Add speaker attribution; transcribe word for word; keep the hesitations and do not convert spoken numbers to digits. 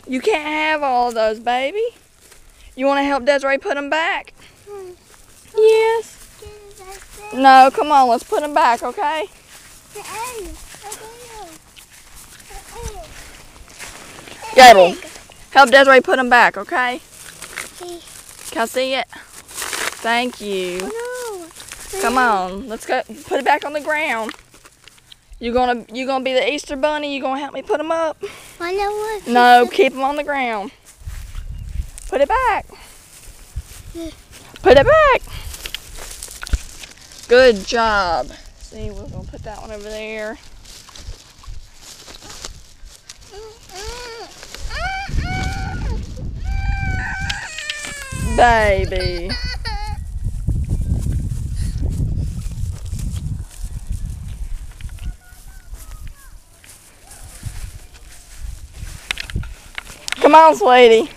Speaker 1: You can't have all of those, baby. You want to help Desiree put them back?
Speaker 2: Hmm.
Speaker 1: Yes. No, come on, let's put them back, okay? Gabriel, help Desiree put them back, okay? Can I see it? Thank you.
Speaker 2: Oh, no.
Speaker 1: Come on, let's go. Put it back on the ground. You gonna you gonna be the Easter bunny? You gonna help me put them up?
Speaker 2: I know what.
Speaker 1: No, keep them on the ground. Put it back. Put it back. Good job. See, we're gonna put that one over there. Baby. Come on, sweetie.